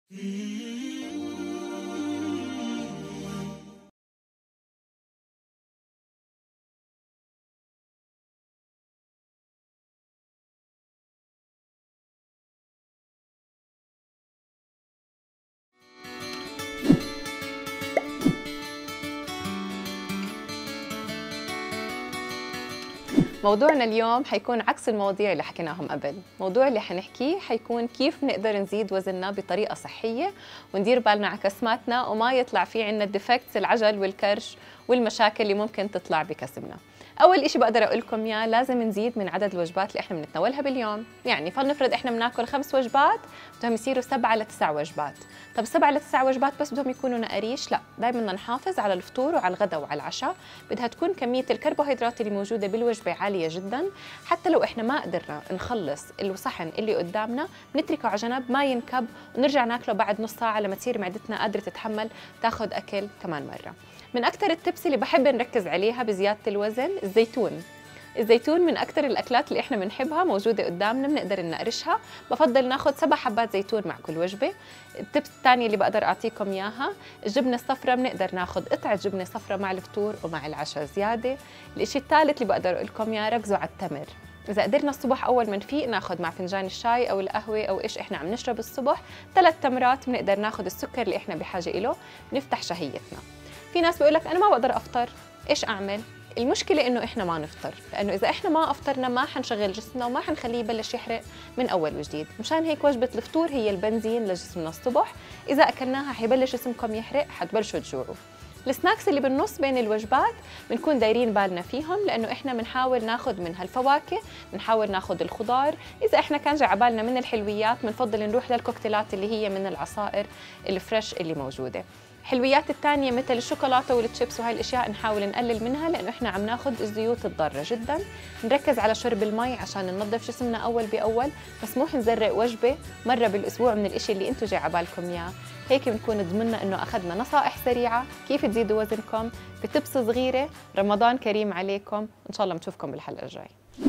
موضوعنا اليوم حيكون عكس المواضيع اللي حكيناهم قبل. الموضوع اللي حنحكيه حيكون كيف نقدر نزيد وزننا بطريقة صحية وندير بالنا على كسماتنا وما يطلع في عنا الديفكتس، العجل والكرش والمشاكل اللي ممكن تطلع بكسمنا. أول إشي بقدر أقول لكم إياه، لازم نزيد من عدد الوجبات اللي إحنا بنتناولها باليوم. يعني فلنفرض إحنا بناكل 5 وجبات، بدهم يصيروا 7 ل 9 وجبات. طب 7 ل 9 وجبات بس بدهم يكونوا نقريش؟ لا، دائما بدنا نحافظ على الفطور وعلى الغداء وعلى العشاء. بدها تكون كمية الكربوهيدرات اللي موجودة بالوجبة عالية جدا، حتى لو إحنا ما قدرنا نخلص الصحن اللي قدامنا بنتركه على جنب ما ينكب ونرجع ناكله بعد نص ساعة لما تصير معدتنا قادرة تتحمل تاخذ أكل كمان مرة. من أكثر التبس اللي بحب نركز عليها بزيادة الوزن الزيتون. الزيتون من أكثر الأكلات اللي إحنا بنحبها، موجودة قدامنا بنقدر نقرشها. بفضل ناخذ 7 حبات زيتون مع كل وجبة. التبس الثانية اللي بقدر أعطيكم إياها، الجبنة الصفراء بنقدر ناخذ قطعة جبنة صفراء مع الفطور ومع العشاء زيادة. الإشي الثالث اللي بقدر أقول لكم إياه، ركزوا على التمر. إذا قدرنا الصبح أول ما نفيق ناخذ مع فنجان الشاي أو القهوة أو إيش إحنا عم نشرب الصبح 3 تمرات، بنقدر ناخذ السكر اللي إحنا بحاجة إله، نفتح شهيتنا. في ناس بيقول لك أنا ما بقدر أفطر، إيش أعمل؟ المشكلة إنه إحنا ما نفطر، لأنه إذا إحنا ما أفطرنا ما حنشغل جسمنا وما حنخليه يبلش يحرق من أول وجديد. مشان هيك وجبة الفطور هي البنزين لجسمنا الصبح. إذا أكلناها حيبلش جسمكم يحرق، حتبلشوا تجوعوا. السناكس اللي بالنص بين الوجبات بنكون دايرين بالنا فيهم، لأنه إحنا بنحاول ناخذ منها الفواكه، بنحاول ناخذ الخضار. إذا إحنا كان جا عبالنا من الحلويات بنفضل نروح للكوكتيلات اللي هي من العصائر الفريش اللي موجودة. الحلويات الثانية مثل الشوكولاتة والتشيبس وهي الأشياء نحاول نقلل منها، لأنه إحنا عم ناخذ الزيوت الضارة جدا. نركز على شرب المي عشان ننظف جسمنا أول بأول. مسموح نزرق وجبة مرة بالأسبوع من الإشي اللي أنتوا جاي عبالكم إياه. هيك بنكون ضمننا إنه أخذنا نصائح سريعة كيف تزيدوا وزنكم في تبس صغيرة. رمضان كريم عليكم، إن شاء الله بنشوفكم بالحلقة الجاي.